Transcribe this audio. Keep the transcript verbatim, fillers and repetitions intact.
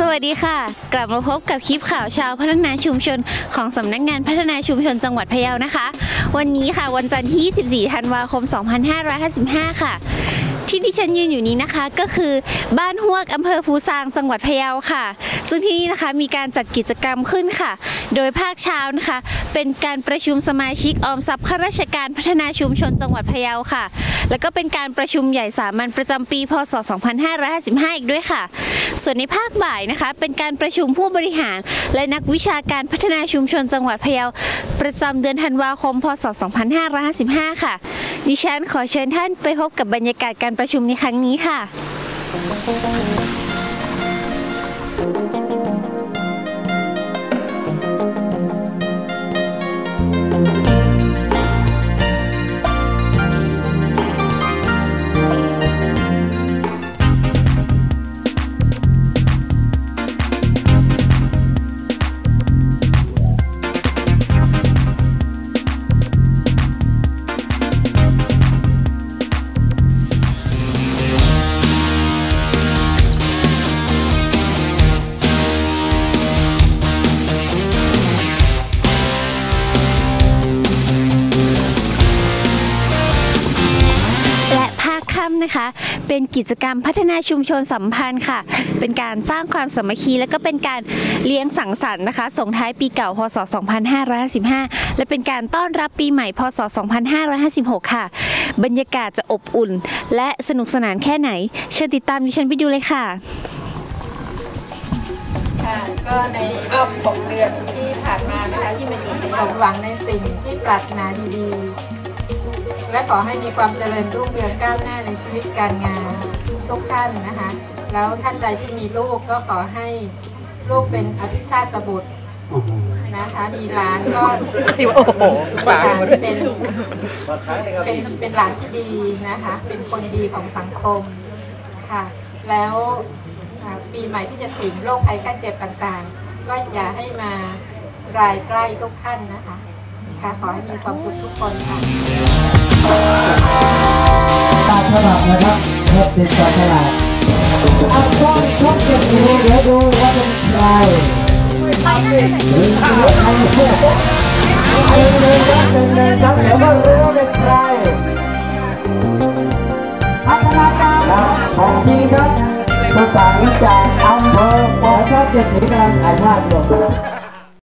วัสดีค่ะกลับมาพบกับคลิปข่าวชาวพัฒนาชุมชนของสำนักงานพัฒนาชุมชนจังหวัดพะเยานะคะวันนี้ค่ะวันจันทร์ที่ยี่สิบสี่ธันวาคมสองพันห้าร้อยห้าสิบห้าค่ะที่ดิฉันยืนอยู่นี้นะคะก็คือบ้านฮวกอำเภอภูซางจังหวัดพะเยาค่ะซึ่งที่นี่นะคะมีการจัดกิจกรรมขึ้นค่ะโดยภาคเช้านะคะเป็นการประชุมสมาชิกออมทรัพย์ข้าราชการพัฒนาชุมชนจังหวัดพะเยาค่ะแล้วก็เป็นการประชุมใหญ่สามัญประจำปีพ.ศ. สองพันห้าร้อยห้าสิบห้าอีกด้วยค่ะส่วนในภาคบ่ายนะคะเป็นการประชุมผู้บริหารและนักวิชาการพัฒนาชุมชนจังหวัดพะเยาประจำเดือนธันวาคมพ.ศ. สองพันห้าร้อยห้าสิบห้าค่ะดิฉันขอเชิญท่านไปพบกับบรรยากาศการประชุมในครั้งนี้ค่ะนะคะเป็นกิจกรรมพัฒนาชุมชนสัมพันธ์ค่ะเป็นการสร้างความสามัคคีและก็เป็นการเลี้ยงสังสรรค์นะคะส่งท้ายปีเก่าพ.ศ. สองพันห้าร้อยห้าสิบห้าและเป็นการต้อนรับปีใหม่พ.ศ. สองพันห้าร้อยห้าสิบหกค่ะบรรยากาศจะอบอุ่นและสนุกสนานแค่ไหนเชิญติดตามดิฉันไปดูเลยค่ะค่ะก็ในรอบหกเดือนที่ผ่านมานะคะที่มาอยู่ในสมหวังในสิ่งที่ปรารถนาดีๆและขอให้มีความเจริญรุ่งเรืองก้าวหน้าในชีวิตการงานทุกท่านนะคะแล้วท่านใดที่มีลูกก็ขอให้ลูกเป็นอภิชาติบุตรนะคะมีหลานก็เป็นเป็นเป็นหลานที่ดีนะคะเป็นคนดีของสังคมค่ะแล้วปีใหม่ที่จะถึงโรคภัยไข้เจ็บต่างๆก็อย่าให้มารายใกล้ทุกท่านนะคะค่ะขอให้มีความสุขทุกคนค่ะตาฉลาดนะครับเทปติดตาฉลาดเอาช่องช่องเก็บดูเดี๋ยวดูว่าเป็นใครหรือใครเชื่อใครเดินรับเดินเดินรับเดี๋ยวก็รู้ว่าเป็นใครพัฒนาการของทีครับภาษาวิจารณ์อำเภอปอชอบเจ็ดสีกำลังถ่ายภาพอยู่